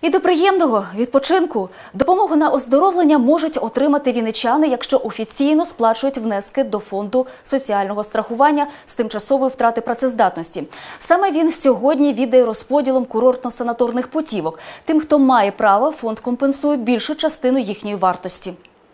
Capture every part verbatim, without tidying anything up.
І до приємного – відпочинку. Допомогу на оздоровлення можуть отримати вінничани, якщо офіційно сплачують внески до фонду соціального страхування з тимчасової втрати працездатності. Саме він сьогодні віддає розподілом курортно-санаторних путівок. Тим, хто має право, фонд компенсує більшу частину їхньої вартості.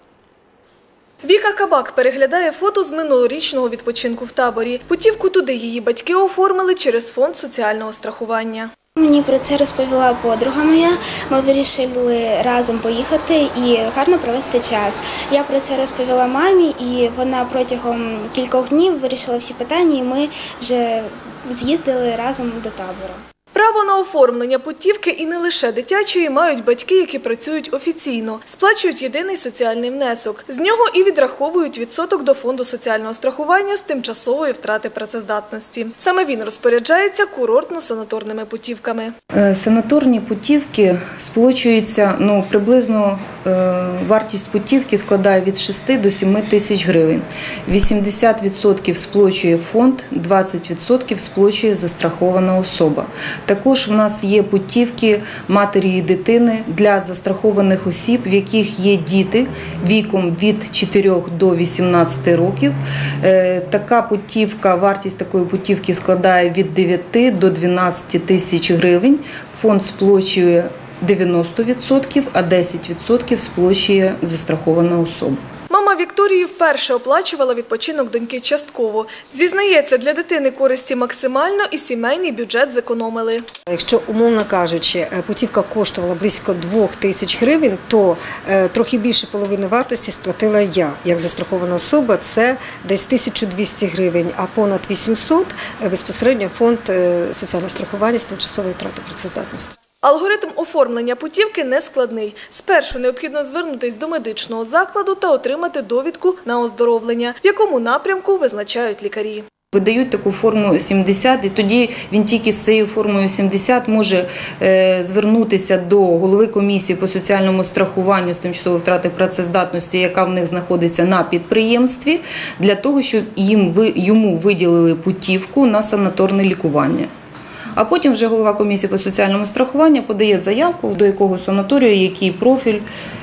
Віка Кабак переглядає фото з минулорічного відпочинку в таборі. Путівку туди її батьки оформили через фонд соціального страхування. Мені про це розповіла подруга моя. Ми вирішили разом поїхати і гарно провести час. Я про це розповіла мамі, і вона протягом кількох днів вирішила всі питання, і ми вже з'їздили разом до табору. Право на оформлення путівки і не лише дитячої мають батьки, які працюють офіційно. Сплачують єдиний соціальний внесок. З нього і відраховують відсоток до фонду соціального страхування з тимчасової втрати працездатності. Саме він розпоряджається курортно-санаторними путівками. Санаторні путівки сплачуються, ну, приблизно е, вартість путівки складає від шести до семи тисяч гривень. вісімдесят відсотків сплачує фонд, двадцять відсотків сплачує застрахована особа. Також в нас є путівки матері і дитини для застрахованих осіб, в яких є діти віком від чотирьох до вісімнадцяти років. Така путівка, вартість такої путівки складає від дев'яти до дванадцяти тисяч гривень. Фонд сплачує дев'яносто відсотків, а десять відсотків сплачує застрахована особа. Мама Вікторії вперше оплачувала відпочинок доньки частково. Зізнається, для дитини користі максимально і сімейний бюджет зекономили. Якщо, умовно кажучи, путівка коштувала близько двох тисяч гривень, то трохи більше половини вартості сплатила я. Як застрахована особа, це десь тисячу двісті гривень, а понад вісімсот – безпосередньо фонд соціального страхування з тимчасової втрати працездатності. Алгоритм оформлення путівки не складний. Спершу необхідно звернутися до медичного закладу та отримати довідку на оздоровлення, в якому напрямку визначають лікарі. Видають таку форму сімдесят, і тоді він тільки з цією формою сімдесят може е, звернутися до голови комісії по соціальному страхуванню з тимчасової втрати працездатності, яка в них знаходиться на підприємстві, для того, щоб їм, ви, йому виділили путівку на санаторне лікування. А потім вже голова комісії по соціальному страхуванню подає заявку, до якого санаторію, який профіль,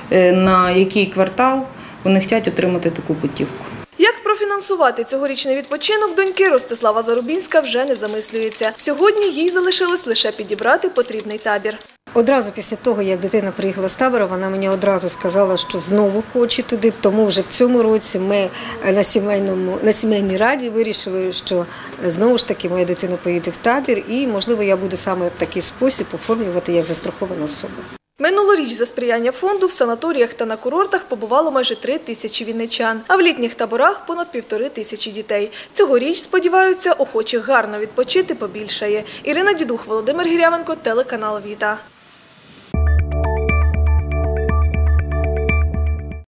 на який квартал вони хочуть отримати таку путівку. Як профінансувати цьогорічний відпочинок доньки, Ростислава Зарубінська вже не замислюється. Сьогодні їй залишилось лише підібрати потрібний табір. Одразу після того, як дитина приїхала з табору, вона мені одразу сказала, що знову хоче туди. Тому вже в цьому році ми на, сімейному, на сімейній раді вирішили, що знову ж таки моя дитина поїде в табір і, можливо, я буду саме в такий спосіб оформлювати як застрахована особа. Минулоріч за сприяння фонду в санаторіях та на курортах побувало майже три тисячі вінничан, а в літніх таборах – понад півтори тисячі дітей. Цьогоріч, сподіваються, охочих гарно відпочити побільшає. Ірина Дідух, Володимир Гірявенко, телеканал Віта.